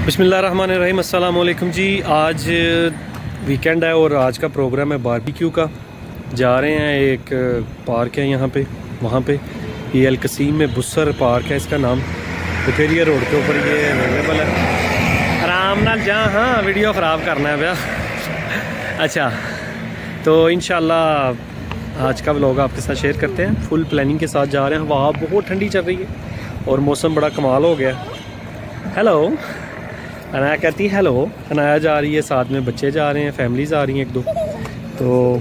बिस्मिल्लाहिर्रहमानिर्रहीम। अस्सलाम वालेकुम जी। आज वीकेंड है और आज का प्रोग्राम है बारबेक्यू का। जा रहे हैं, एक पार्क है यहाँ पे, वहाँ पे ये अल कसीम में बुसर पार्क है इसका नाम। बुखेरिया रोड के ऊपर ये अवेलेबल है। आराम नाल जा, हाँ वीडियो ख़राब करना है भैया। अच्छा, तो इंशाल्लाह आज का व्लॉग आपके साथ शेयर करते हैं। फुल प्लानिंग के साथ जा रहे हैं। हवा बहुत ठंडी चल रही है और मौसम बड़ा कमाल हो गया। हेलो अनाया कहती हेलो। अनाया जा रही है, साथ में बच्चे जा रहे हैं, फैमिलीज आ रही हैं एक दो। तो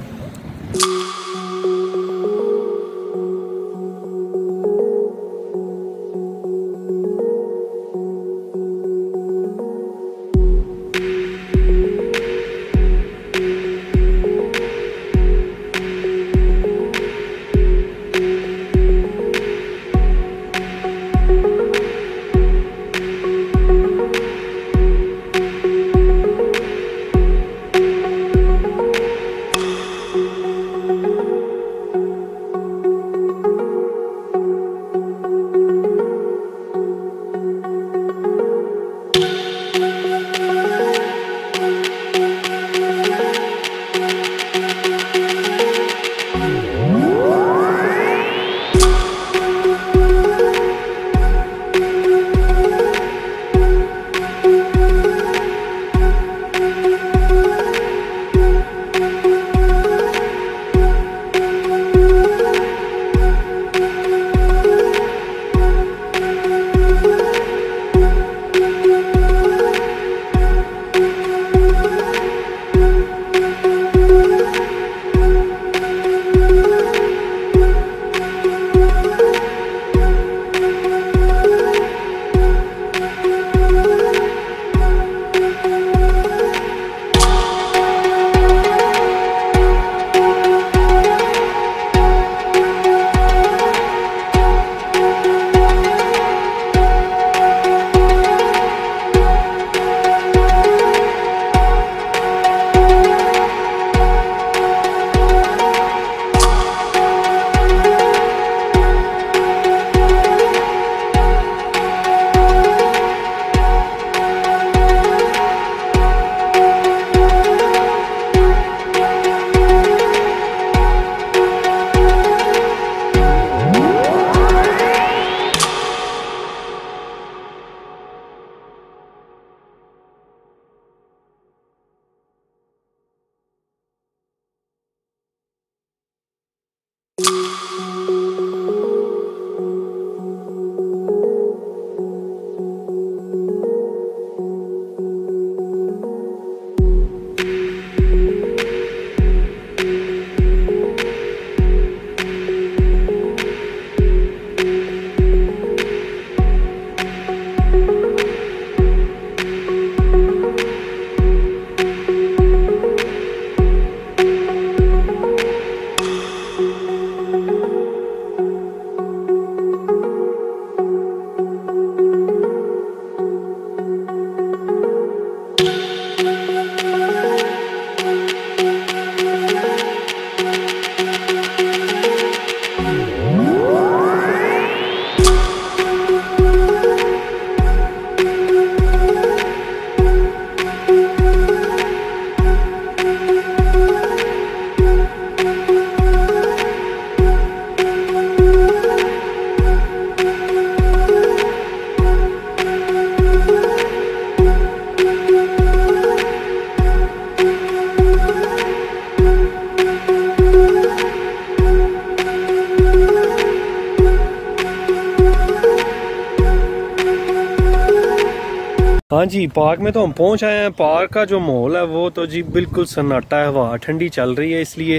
हाँ जी, पार्क में तो हम पहुंच आए हैं। पार्क का जो माहौल है वो तो जी बिल्कुल सन्नाटा है। हवा ठंडी चल रही है, इसलिए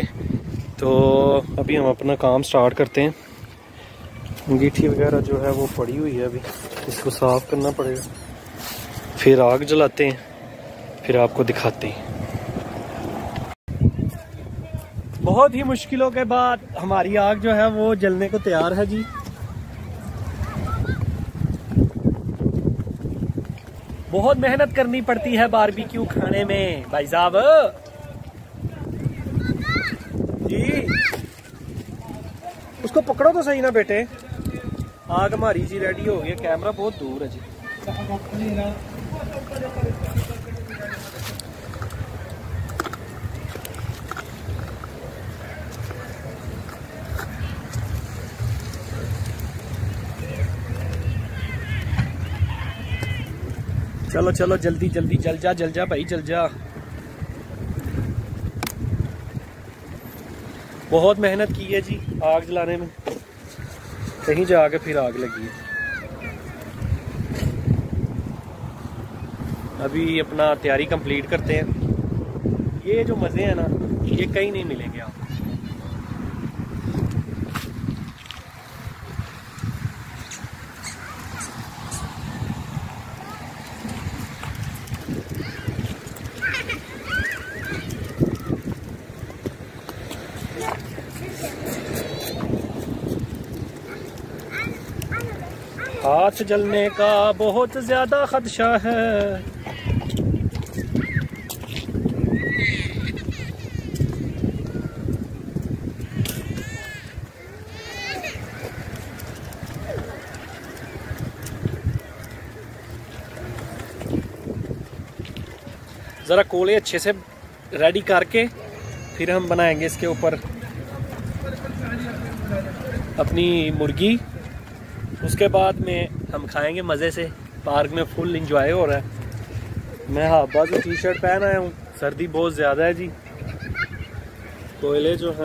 तो अभी हम अपना काम स्टार्ट करते हैं। अंगीठी वगैरह जो है वो पड़ी हुई है, अभी इसको साफ करना पड़ेगा, फिर आग जलाते हैं, फिर आपको दिखाते हैं। बहुत ही मुश्किलों के बाद हमारी आग जो है वो जलने को तैयार है जी। बहुत मेहनत करनी पड़ती है बारबेक्यू खाने में भाई साहब जी। उसको पकड़ो तो सही ना बेटे। आग हमारी जी रेडी हो गई। कैमरा बहुत दूर है जी। चलो चलो जल्दी जल्दी जल जा भाई जल जा। बहुत मेहनत की है जी आग जलाने में, कहीं जाके फिर आग लगी है। अभी अपना तैयारी कंप्लीट करते हैं। ये जो मज़े हैं ना ये कहीं नहीं मिलेंगे आपको। हाथ जलने का बहुत ज्यादा खदशा है। ज़रा कोले अच्छे से रेडी करके फिर हम बनाएंगे इसके ऊपर अपनी मुर्गी। उसके बाद में हम खाएंगे मज़े से। पार्क में फुल इंजॉय हो रहा है। मैं हाफ बाजू टी शर्ट पहन आया हूँ, सर्दी बहुत ज़्यादा है जी। कोयले जो हैं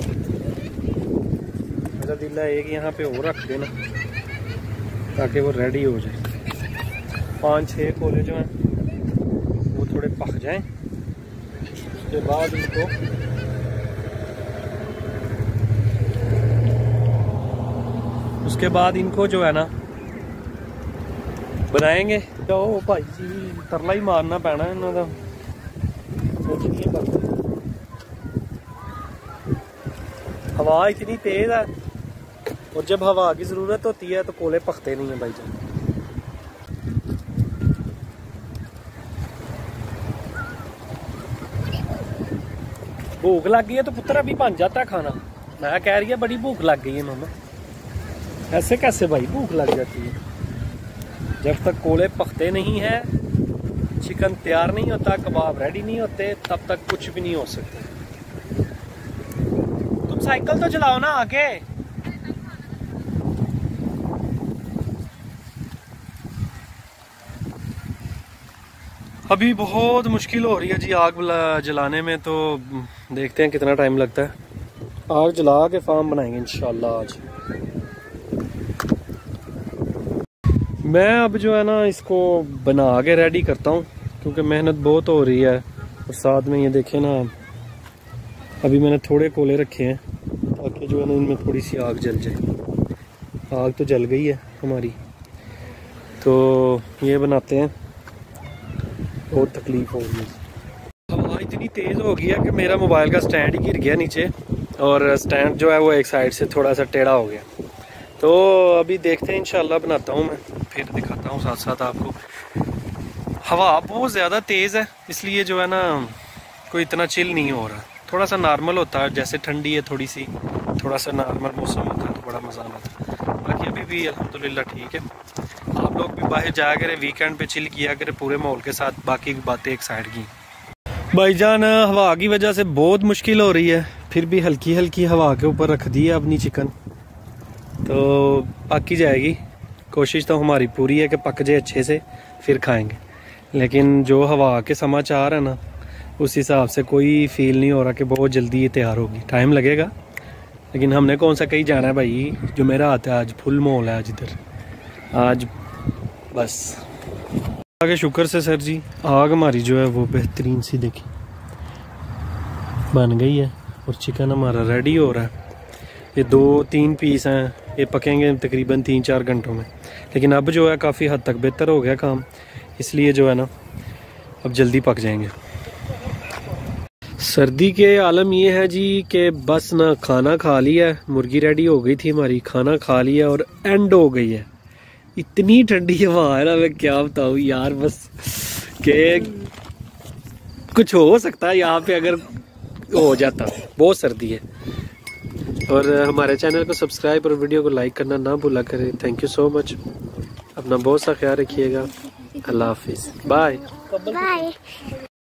मेरा दिल है एक यहाँ पे और रख देना ताकि वो रेडी हो जाए। 5-6 कोयले जो हैं वो थोड़े पक जाएं। उसके बाद इनको जो है ना बनाएंगे। तो भाई जी तरला ही मारना पैना इन्हों का। हवा इतनी तेज है और जब हवा की जरूरत होती है तो कोले पकते नहीं है भाई जान। भूख लग गई है तो पुत्र अभी बन जाता है खाना। मैं कह रही है बड़ी भूख लग गई है मामा। ऐसे कैसे भाई भूख लग जाती है? जब तक कोले पकते नहीं है, चिकन तैयार नहीं होता, कबाब रेडी नहीं होते, तब तक कुछ भी नहीं हो सकता। तुम साइकिल तो चलाओ ना आगे। अभी बहुत मुश्किल हो रही है जी आग जलाने में। तो देखते हैं कितना टाइम लगता है। आग जला के फार्म बनाएंगे इंशाल्लाह आज। मैं अब जो है ना इसको बना के रेडी करता हूँ क्योंकि मेहनत बहुत हो रही है। और साथ में ये देखें ना अभी मैंने थोड़े कोले रखे हैं ताकि जो है ना इनमें थोड़ी सी आग जल जाए। आग तो जल गई है हमारी, तो ये बनाते हैं। बहुत तकलीफ हो रही है। हवा इतनी तेज़ हो गई है कि मेरा मोबाइल का स्टैंड ही गिर गया नीचे और स्टैंड जो है वो एक साइड से थोड़ा सा टेढ़ा हो गया। तो अभी देखते हैं इंशाल्लाह बनाता हूँ मैं, फिर दिखाता हूँ साथ साथ आपको। हवा बहुत ज़्यादा तेज़ है इसलिए जो है ना कोई इतना चिल नहीं हो रहा। थोड़ा सा नॉर्मल होता है, जैसे ठंडी है थोड़ी सी, थोड़ा सा नॉर्मल मौसम होता है तो बड़ा मज़ा आता है। बाकी अभी भी अल्हम्दुलिल्लाह ठीक है। आप लोग भी बाहर जाया करें, वीकेंड पे चिल किया करें पूरे माहौल के साथ। बाकी बातें एक साइड की। भाईजान हवा की वजह से बहुत मुश्किल हो रही है, फिर भी हल्की हल्की हवा के ऊपर रख दी है अपनी चिकन, तो पक ही जाएगी। कोशिश तो हमारी पूरी है कि पक जाए अच्छे से फिर खाएंगे। लेकिन जो हवा के समाचार है ना उस हिसाब से कोई फील नहीं हो रहा कि बहुत जल्दी ये तैयार होगी। टाइम लगेगा लेकिन हमने कौन सा कहीं जाना है भाई। जो मेरा हाथ है आज फुल माहौल है आज इधर। आज बस आगे शुक्र से सर जी आग हमारी जो है वो बेहतरीन सी देखी बन गई है और चिकन हमारा रेडी हो रहा है। ये 2-3 पीस हैं, ये पकेंगे तकरीबन 3-4 घंटों में। लेकिन अब जो है काफ़ी हद तक बेहतर हो गया काम, इसलिए जो है ना अब जल्दी पक जाएंगे। सर्दी के आलम ये है जी कि बस ना खाना खा लिया, मुर्गी रेडी हो गई थी हमारी, खाना खा लिया और एंड हो गई है। इतनी ठंडी हवा है ना, मैं क्या बताऊँ यार। बस के कुछ हो सकता है यहाँ पे अगर हो जाता। बहुत सर्दी है। और हमारे चैनल को सब्सक्राइब और वीडियो को लाइक करना ना भूला करें। Thank you so much. अपना बहुत सा ख्याल रखिएगा। अल्लाह हाफिज़, बाय। बाय।